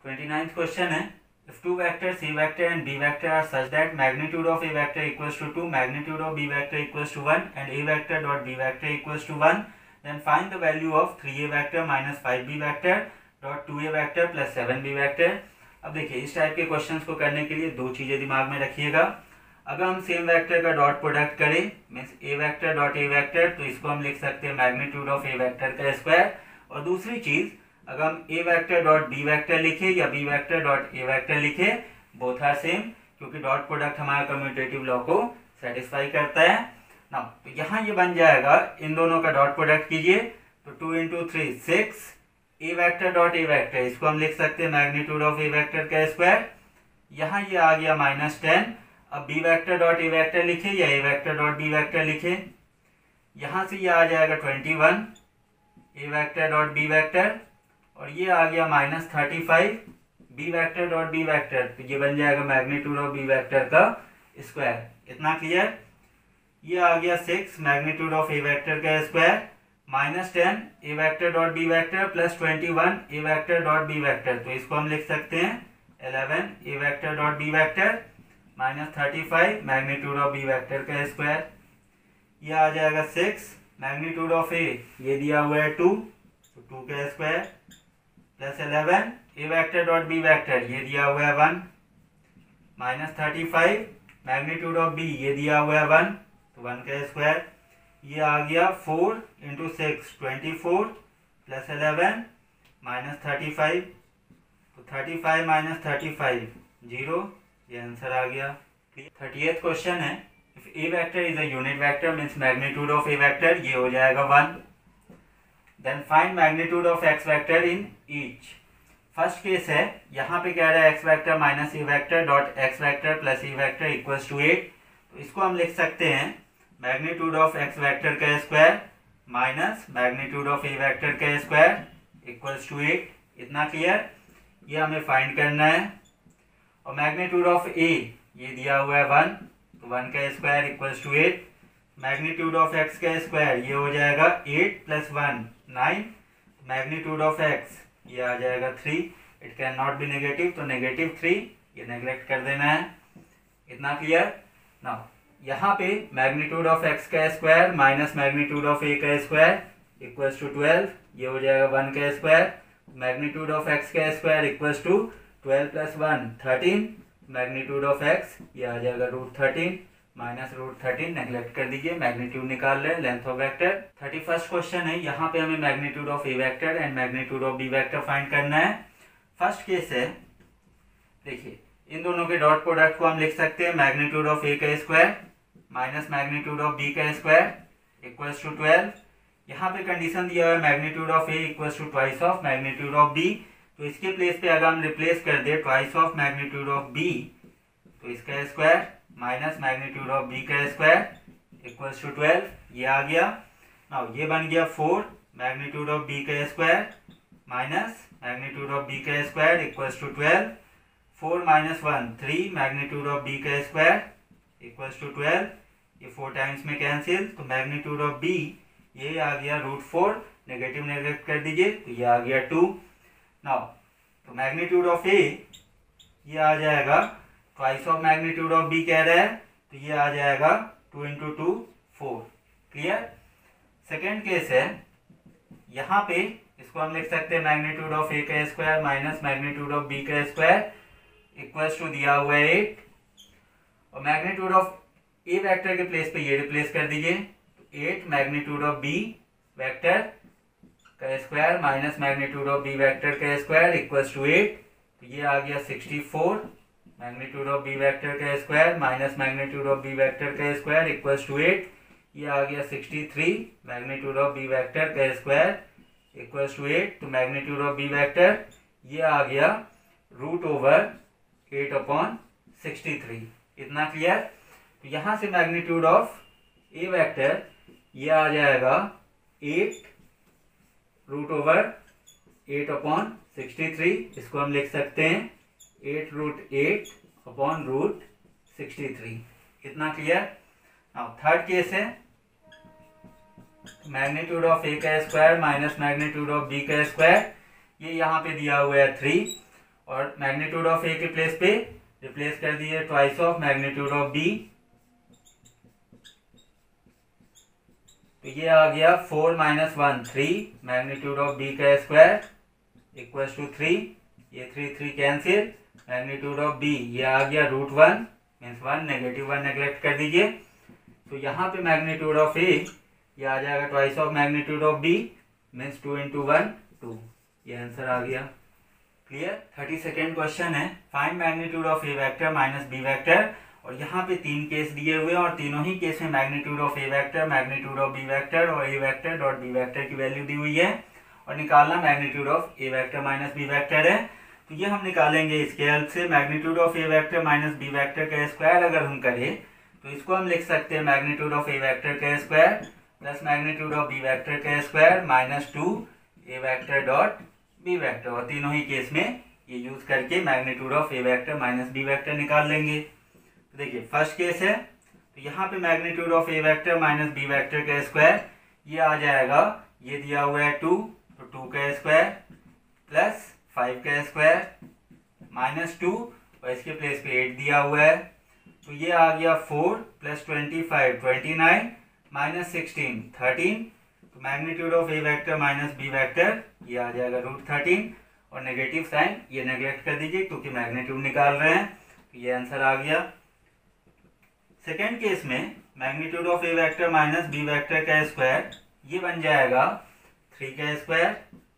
29th question है, if two vectors a vector and b vector are such that magnitude of a vector equals to 2, magnitude of b vector equals to 1 and a vector dot b vector equals to 1, then find the value of 3a vector minus 5b vector dot 2a vector plus 7b vector। अब देखिए इस type के questions को करने के लिए दो चीज़ें दिमाग में रखिएगा। अगर हम सेम वेक्टर का डॉट प्रोडक्ट करें means A vector dot A vector, तो इसको हम लिख सकते हैं मैग्नीट्यूड ऑफ ए वेक्टर का स्क्वायर। और दूसरी चीज़, अगर हम A vector dot B vector लिखे या B vector dot A vector लिखे, बोथ आर सेम, क्योंकि डॉट प्रोडक्ट हमारा कम्यूटेटिव लॉ को सेटिस्फाई करता है ना। तो यहाँ ये बन जाएगा, इन दोनों का डॉट प्रोडक्ट कीजिए तो 2 into 3 6, A vector dot A vector इसको हम लिख सकते हैं मैग्नीट्यूड ऑफ ए वेक्टर का स्क्वायर। यहाँ ये आ गया -10। अब B vector dot A vector लिखे या A vector dot B vector लिखे, यहाँ से ये आ जाएगा 21 A vector dot B vector, और ये आ गया -35 B vector dot B vector, तो ये बन जाएगा मैग्नीट्यूड ऑफ बी वेक्टर का स्क्वायर। इतना क्लियर। ये आ गया 6 मैग्नीट्यूड ऑफ ए वेक्टर का square, -10 A vector dot B vector plus 21 A vector dot B vector, तो इसको हम लिख सकते हैं 11 A vector dot B vector -35 magnitude of B vector का स्क्वायर। ये आ जाएगा 6 मैग्नीट्यूड ऑफ ए, ये दिया हुआ है 2, तो 2 का square plus 11 A vector dot B vector, ये दिया हुआ है 1 -35 मैग्नीट्यूड ऑफ बी, ये दिया हुआ है 1, तो 1 का स्क्वायर। ये आ गया 4 इंटू 6 24 प्लस 11 -35, तो 35 माइनस 35 0, ये आंसर आ गया। 30th क्वेश्चन है, if A vector is a unit vector means magnitude of A vector, ये हो जाएगा 1। Then find magnitude of X vector in each. First case है, यहाँ पे कह रहा है X vector minus A vector dot X vector plus A vector equals to 8, तो इसको हम लिख सकते हैं मैग्नीट्यूड ऑफ एक्स वेक्टर का square minus magnitude of A vector का स्क्वायर इक्वल्स टू 8। इतना क्लियर। ये हमें फाइंड करना है। और मैग्नीट्यूड ऑफ ए ये दिया हुआ है 1, तो 1 का square equals to 8। Magnitude of X का स्क्वायर ये हो जाएगा 8 प्लस 1 9, मैग्नीट्यूड ऑफ एक्स ये आ जाएगा 3, it can not be negative, तो -3, ये नेग्लेक्ट कर देना है। इतना क्लियर। नाउ यहाँ पे मैग्नीट्यूड ऑफ एक्स का square minus magnitude of A का स्क्वायर इक्वल्स टू 12, ये हो जाएगा 1 का स्क्वायर। मैग्नीट्यूड ऑफ एक्स का square equals to 12 plus 1 13, magnitude of X ये आ जाएगा √13 माइनस √13, नेग्लेक्ट कर दीजिए, मैग्नीट्यूड निकाल रहे हैं length of vector. 31st question है, यहाँ पे हमें magnitude of A vector and magnitude of B vector find करना है। फर्स्ट केस है, देखिए इन दोनों के डॉट प्रोडक्ट को हम लिख सकते हैं मैग्नीट्यूड ऑफ ए का square minus magnitude of B का स्क्वायर इक्वल्स टू 12। यहाँ पे कंडीशन दिया हुआ है magnitude of A equals to twice of magnitude of B, तो इसके प्लेस पे अगर हम रिप्लेस कर दे twice of magnitude of B, तो इसका square minus magnitude of B का स्क्वायर इक्वल्स टू 12, ये आ गया। नाउ ये बन गया 4 मैग्नीट्यूड ऑफ बी का square minus magnitude of B का square equals to 12, 4 minus 1 3 magnitude of B का स्क्वायर इक्वल्स टू 12, ये 4 टाइम्स में कैंसिल, तो मैग्नीट्यूड ऑफ बी ये आ गया √4, नेगेटिव नेगेट कर दीजिए, तो ये आ गया 2। नाउ तो मैग्नीट्यूड ऑफ ए ये आ जाएगा twice of magnitude of B कह रहा है, तो ये आ जाएगा 2 इंटू 2 4। क्लियर। सेकेंड केस है, यहाँ पे इसको हम लिख सकते हैं मैग्नीट्यूड ऑफ ए का square minus magnitude of B का स्क्वायर इक्वल्स टू दिया हुआ है 8, और मैग्नीट्यूड ऑफ ए वेक्टर के प्लेस पे ये रिप्लेस कर दीजिए, तो 8 मैग्नीट्यूड ऑफ बी वेक्टर का square minus magnitude of B vector का स्क्वायर इक्वल्स टू 8, तो ये आ गया 64 मैग्नीट्यूड ऑफ बी वेक्टर का square minus magnitude of B vector का स्क्वायर इक्वल्स टू 8, ये आ गया 63 मैग्नीट्यूड ऑफ बी वेक्टर का स्क्वायर इक्वल्स टू 8, तो मैग्नीट्यूड ऑफ बी वेक्टर ये आ गया √8/63। इतना क्लियर। तो यहाँ से मैग्नीट्यूड ऑफ ए वेक्टर ये आ जाएगा 8 √8/63, इसको हम लिख सकते हैं 8√8/√63। इतना क्लियर। नाउ थर्ड केस है, मैग्नीट्यूड ऑफ ए का square minus magnitude of B का स्क्वायर, ये यहाँ पे दिया हुआ है 3, और मैग्नीट्यूड ऑफ ए के प्लेस पे रिप्लेस कर दिए twice of magnitude of B, तो ये आ गया 4 - 1 3 मैग्नीट्यूड ऑफ बी का स्क्वायर इक्वल टू 3, ये 3 कैंसिल, मैग्नीट्यूड ऑफ बी ये आ गया √1 मीन्स 1, नेगेटिव 1 नेग्लेक्ट कर दीजिए, तो यहाँ पे मैग्नीट्यूड ऑफ ए ये आ जाएगा twice of magnitude of B means 2 × 1 2, ये आंसर आ गया। क्लियर। 32nd क्वेश्चन है, find magnitude of A vector minus B vector, और यहाँ पे 3 केस दिए हुए हैं और तीनों ही केस में magnitude of A vector, magnitude of B vector और ए वेक्टर डॉट बी वेक्टर की वैल्यू दी हुई है, और निकालना magnitude of A vector minus B vector है। तो ये हम निकालेंगे इसके हेल्प से। Magnitude of A vector minus B vector का स्क्वायर अगर हम करें तो इसको हम लिख सकते हैं मैग्नीट्यूड ऑफ ए वेक्टर का square plus magnitude of B vector का square minus 2 A vector dot B vector, और तीनों ही केस में ये यूज करके magnitude of A vector minus B vector निकाल लेंगे। तो देखिए फर्स्ट केस है, तो यहाँ पे magnitude of A vector minus B vector का स्क्वायर ये आ जाएगा, ये दिया हुआ है 2, तो 2 का स्क्वायर प्लस 5 का स्क्वायर माइनस 2 और इसके प्लेस पे 8 दिया हुआ है, तो ये आ गया 4 + 25 29 माइनस 16 13, तो magnitude of A vector minus B vector ये आ जाएगा √13, और नेगेटिव साइन ये नेग्लेक्ट कर दीजिए क्योंकि मैग्नीट्यूड निकाल रहे हैं, तो ये आंसर आ गया। सेकेंड केस में magnitude of A vector minus B vector का स्क्वायर ये बन जाएगा 3 का स्क्वायर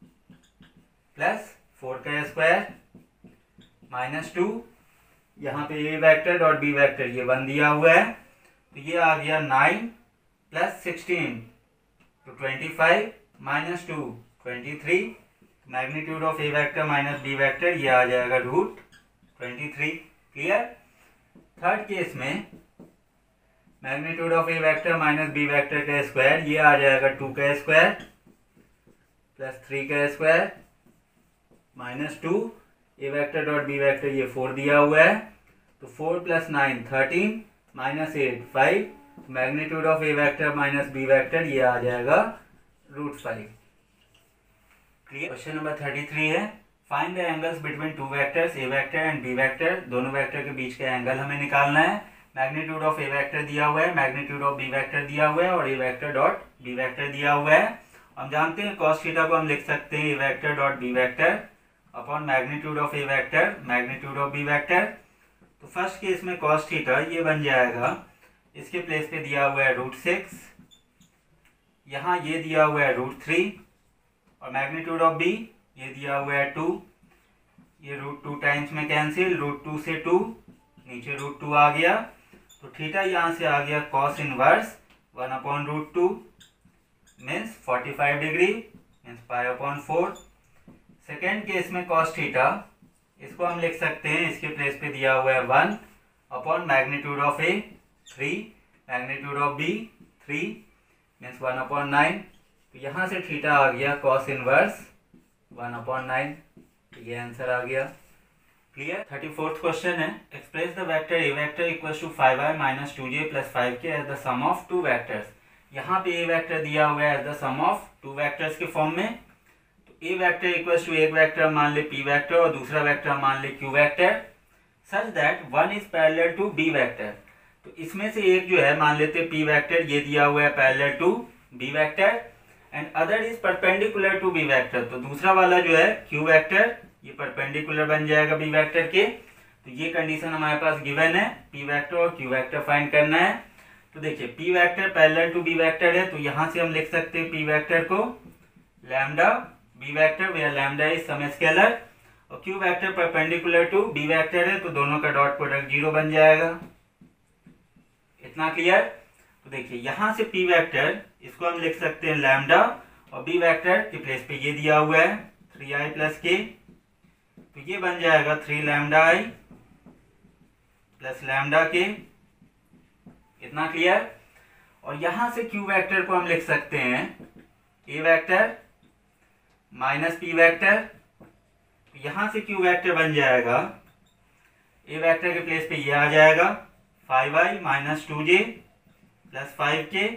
प्लस 4 का स्क्वायर माइनस 2, यहाँ पे ए वेक्टर डॉट बी वेक्टर ये 1 दिया हुआ है, तो ये आ गया 9 + 16 तो 25 minus 2 23, magnitude of A vector minus B vector ये आ जाएगा √23। क्लियर। थर्ड केस में magnitude of A vector minus B vector का स्क्वायर ये आ जाएगा 2 का स्क्वायर प्लस 3 का square minus 2, A vector dot B vector ये 4 दिया हुआ है, तो 4 + 9 13 minus 8 5, magnitude of A vector minus B vector ये आ जाएगा √5। क्लियर। क्वेश्चन नंबर 33 है, find the angles between two vectors A vector and B vector, दोनों वेक्टर के बीच का एंगल हमें निकालना है। मैग्नीट्यूड ऑफ ए वेक्टर दिया हुआ है, मैग्नीट्यूड ऑफ बी वेक्टर दिया हुआ है और ए वेक्टर डॉट बी वेक्टर दिया हुआ है। हम जानते हैं cos थीटा को हम लिख सकते हैं a vector dot B vector upon magnitude of A vector magnitude of B vector. तो फर्स्ट केस में cos थीटा ये बन जाएगा, इसके प्लेस पे दिया हुआ है √6, यहाँ ये दिया हुआ है √3 और मैग्नीट्यूड ऑफ बी ये दिया हुआ है 2, ये √2 टाइम्स में कैंसिल, √2 से 2 नीचे √2 आ गया, तो थीटा यहाँ से आ गया cos inverse 1/√2 means 45 degree means π/4। Second case में cos थीटा इसको हम लिख सकते हैं, इसके प्लेस पे दिया हुआ है 1 upon magnitude of a 3 magnitude of b 3 means 1/9, तो यहाँ से थीटा आ गया cos इनवर्स 1/9, तो ये आंसर आ गया। क्लियर। 34th क्वेश्चन है, express the vector a vector equals to 5i - 2j + 5k as the sum of two vectors. यहाँ पे ए वेक्टर दिया हुआ है as the sum of two vectors के फॉर्म में, तो ए वेक्टर इक्वल्स टू एक वेक्टर मान ले p वेक्टर और दूसरा वेक्टर मान ले q vector such that one is parallel to b vector. तो इसमें से एक जो है मान लेते p वेक्टर ये दिया हुआ है parallel to b vector and other is perpendicular to b vector, तो दूसरा वाला जो है q वेक्टर ये परपेंडिकुलर बन जाएगा b वेक्टर के। तो ये कंडीशन हमारे पास गिवन है, p वेक्टर और q वेक्टर फाइंड करना है। तो देखिए p vector parallel to b vector है, तो यहाँ से हम लिख सकते हैं p वेक्टर को lambda b vector where lambda is some scalar, और q vector perpendicular to b vector है, तो दोनों का डॉट प्रोडक्ट 0 बन जाएगा। इतना क्लियर। तो देखिए यहाँ से p वेक्टर इसको हम लिख सकते हैं लैम्डा और b वेक्टर के प्लेस पे ये दिया हुआ है 3i + k, तो ये बन जाएगा 3 λi + लैम्डा k। इतना क्लियर। और यहां से q वेक्टर को हम लिख सकते हैं a वेक्टर - p वेक्टर, तो यहां से q वेक्टर बन जाएगा a वेक्टर के प्लेस पे ये आ जाएगा 5i - 2j + 5k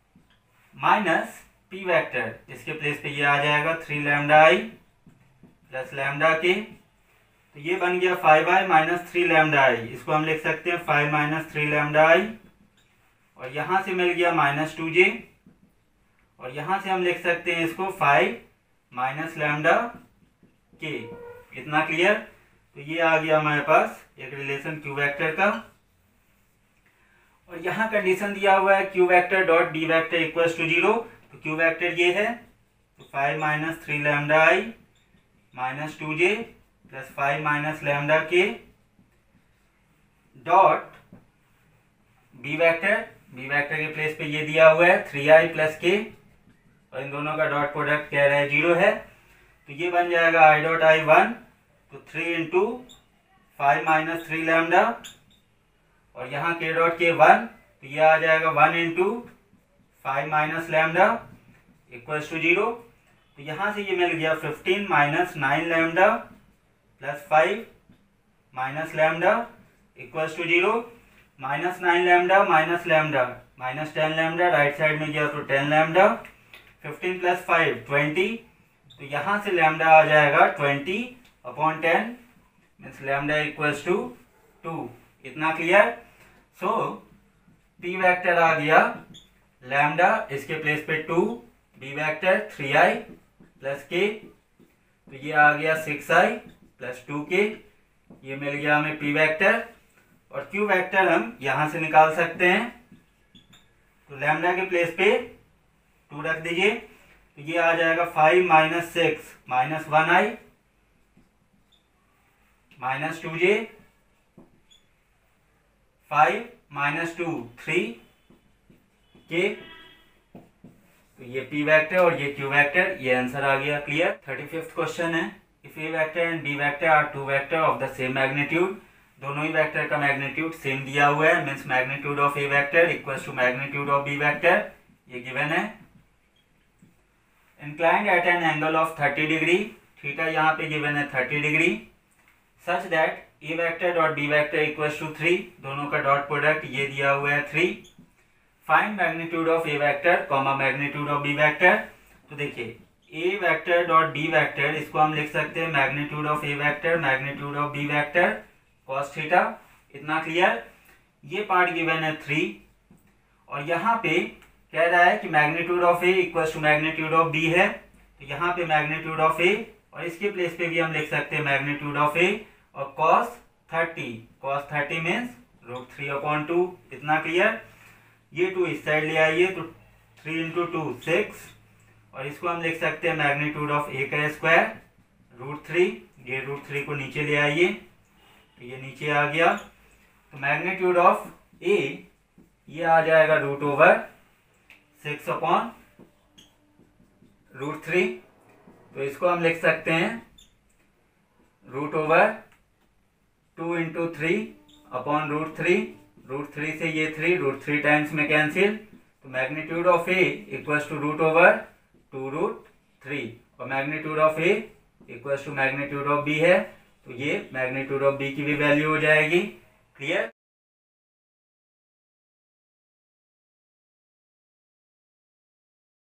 minus p vector, इसके प्लेस पे ये आ जाएगा 3 λi प्लस लैम्डा के, तो ये बन गया 5i माइनस 3 लैम्डा आई। इसको हम लिख सकते हैं 5 माइनस 3 लैम्डा आई, और यहां से मिल गया माइनस 2j, और यहां से हम लिख सकते हैं इसको 5 माइनस लैम्डा के। इतना क्लियर? तो ये आ गया हमारे पास एक रिलेशन क्यू वेक्टर का। और यहाँ कंडीशन दिया हुआ है q vector dot d vector equals to 0। तो क्यू वेक्टर ये है, तो 5 minus 3 lambda i minus 2j plus 5 minus lambda k dot B vector. B vector के प्लेस पे ये दिया हुआ है 3i प्लस के, और इन दोनों का डॉट प्रोडक्ट कह रहा है 0 है। तो ये बन जाएगा i डॉट i1, तो 3 इंटू 5 माइनस 3 लैम्डा, और यहाँ के डॉट के 1, तो ये आ जाएगा 1 into 5 minus lambda equals to 0। तो यहाँ से ये मिल गया 15 minus 9 lambda plus 5 minus lambda equals to 0। Minus 9 lambda minus lambda minus 10 lambda, right side में गया तो 10 लैम्डा, 15 प्लस 5 20, तो यहाँ से लैम्डा आ जाएगा 20/10 मीन्स लैम्डा इक्वल्स टू 2। इतना क्लियर? सो पी वेक्टर आ गया लैम्डा, इसके प्लेस पे 2, बी वेक्टर 3i प्लस के, तो ये आ गया 6i प्लस 2k। ये मिल गया हमें पी वेक्टर, और क्यू वेक्टर हम यहां से निकाल सकते हैं। तो लैम्डा के प्लेस पे 2 रख दीजिए, तो ये आ जाएगा 5 minus 6 minus 1i minus 2j, 5 minus 2 3k। तो ये p वेक्टर और ये q वेक्टर, ये आंसर आ गया। क्लियर? 35th क्वेश्चन है, if a vector and b vector are two vectors of the same magnitude. दोनों ही वेक्टर का मैग्नीट्यूड सेम दिया हुआ है, means magnitude of a vector equals to magnitude of b vector, ये गिवन है। Inclined at an angle of 30 degree, theta यहाँ पे गिवन है 30 degree, such that a vector dot B vector equals to 3, दोनों का डॉट प्रोडक्ट ये दिया हुआ है 3। Find magnitude of A vector comma magnitude of B vector. तो देखिए a vector dot B vector, इसको हम लिख सकते हैं magnitude of A vector magnitude of B vector cos theta. इतना क्लियर? ये पार्ट गिवन है 3, और यहाँ पे कह रहा है कि magnitude of A equals to magnitude of b है, तो यहाँ पे मैग्नीट्यूड ऑफ ए, और इसके प्लेस पे भी हम लिख सकते हैं मैग्नीट्यूड ऑफ ए, और cos 30 मीन्स √3/2। इतना क्लियर? ये 2 इस साइड ले आइए, तो 3 इंटू 2 6, और इसको हम लिख सकते हैं मैग्नीट्यूड ऑफ ए का स्क्वायर √3, ये √3 को नीचे ले आइए, तो ये नीचे आ गया। तो मैग्नीट्यूड ऑफ ए ये आ जाएगा √6/√3, तो इसको हम लिख सकते हैं √2 इंटू 3/√3, √3 से ये 3 √3 टाइम्स में कैंसिल, तो magnitude of A equals to √2√3, और magnitude of A equals to magnitude of b है, तो ये मैग्नीट्यूड ऑफ बी की भी वैल्यू हो जाएगी। क्लियर?